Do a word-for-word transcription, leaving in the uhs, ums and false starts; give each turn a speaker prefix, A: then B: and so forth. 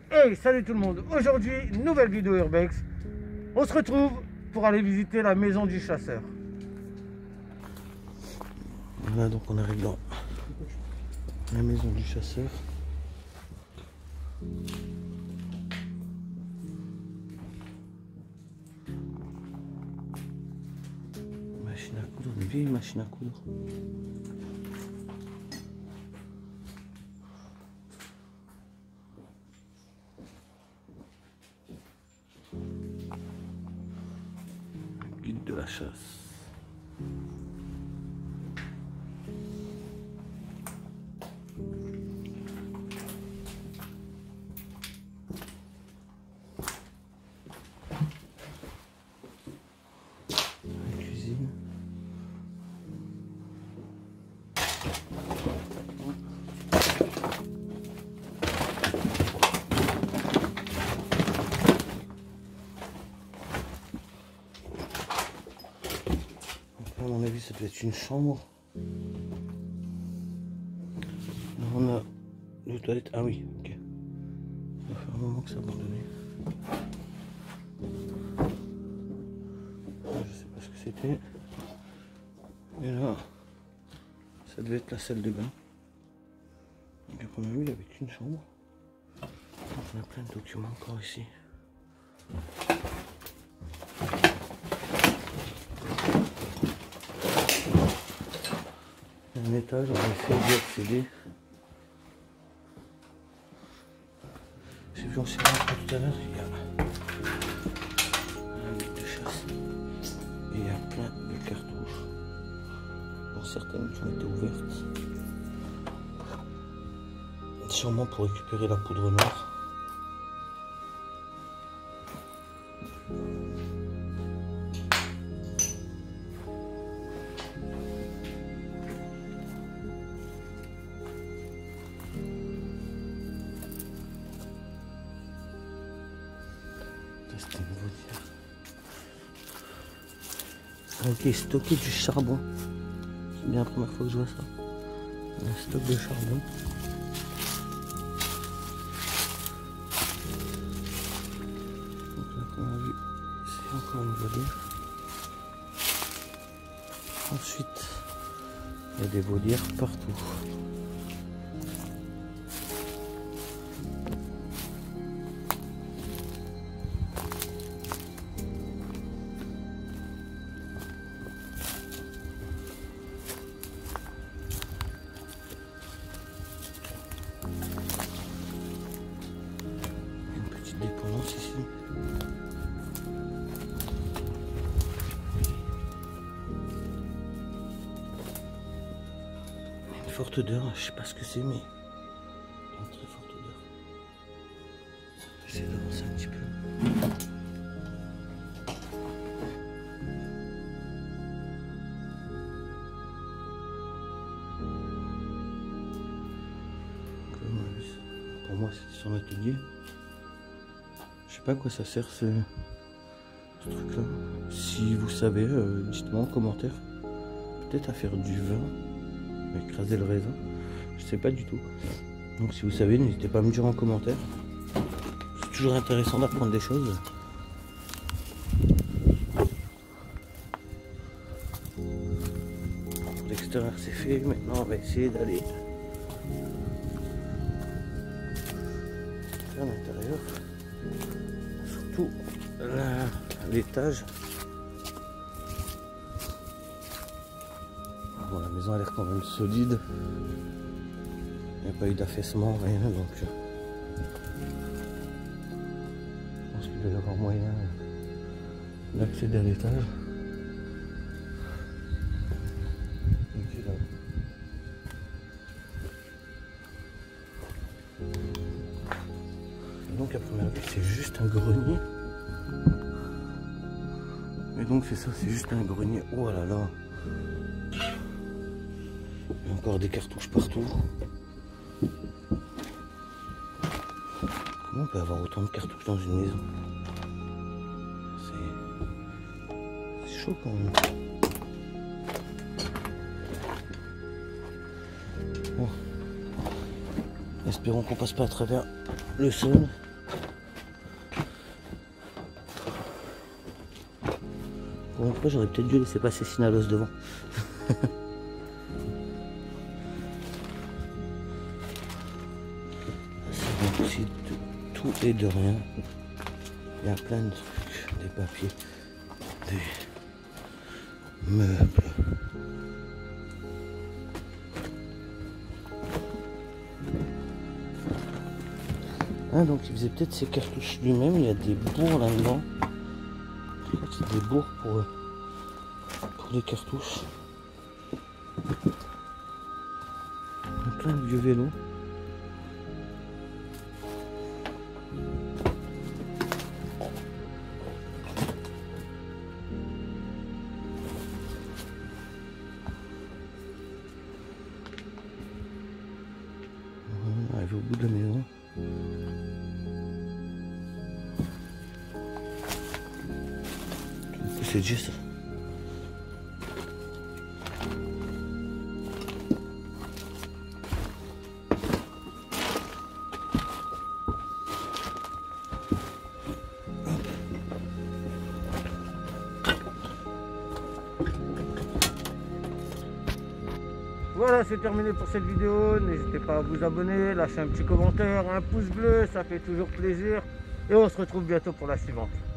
A: Hey, salut tout le monde. Aujourd'hui, nouvelle vidéo Urbex. On se retrouve pour aller visiter la maison du chasseur.
B: Voilà, donc on arrive dans la maison du chasseur. Machine à coudre, une vieille machine à coudre. Guide de la chasse. La cuisine. À mon avis, ça doit être une chambre. Là, on a les toilettes. Ah oui, ok. Ça fait un moment que c'est abandonné. Je sais pas ce que c'était. Et là, ça devait être la salle de bain. Donc, à mon avis, il y avait une chambre. On a plein de documents encore ici. Un étage, on va essayer d'y accéder. J'ai vu en serrant tout à l'heure, il y a un livre de chasse et il y a plein de cartouches. Pour certaines qui ont été ouvertes. Sûrement pour récupérer la poudre noire. C'était une vaudière. Ok, stocker du charbon. C'est bien la première fois que je vois ça. Un stock de charbon. Donc là, comme on a vu, c'est encore une vaudière. Ensuite, il y a des vaudières partout. Dépendance ici. Une forte odeur, je sais pas ce que c'est, mais une très forte odeur. J'essaie d'avancer un petit peu. Pour moi, c'était son atelier. Je sais pas à quoi ça sert ce, ce truc là. Si vous savez, euh, dites-moi en commentaire. Peut-être à faire du vin, à écraser le raisin. Je sais pas du tout. Donc si vous savez, n'hésitez pas à me dire en commentaire. C'est toujours intéressant d'apprendre des choses. L'extérieur c'est fait, maintenant on va essayer d'aller à l'intérieur. Surtout l'étage. Bon, la maison a l'air quand même solide. Il n'y a pas eu d'affaissement, rien, donc je pense qu'il doit y avoir moyen d'accéder à l'étage. Donc à première vue c'est juste un grenier. Et donc c'est ça, c'est juste un grenier. Oh là là. Il y a encore des cartouches partout. Comment on peut avoir autant de cartouches dans une maison? C'est chaud quand même. Bon. Espérons qu'on passe pas à travers le sol. Pour une fois, j'aurais peut-être dû laisser passer Sinalos devant. C'est aussi de tout et de rien. Il y a plein de trucs, des papiers, des meubles. Ah, donc il faisait peut-être ses cartouches lui-même. Il y a des bourres là-dedans. Je crois que c'est des bourres pour, pour les cartouches. Il y a plein de vieux vélos. On arrive au bout de la maison. C'est juste ça.
A: Voilà, c'est terminé pour cette vidéo. N'hésitez pas à vous abonner, lâcher un petit commentaire, un pouce bleu, ça fait toujours plaisir. Et on se retrouve bientôt pour la suivante.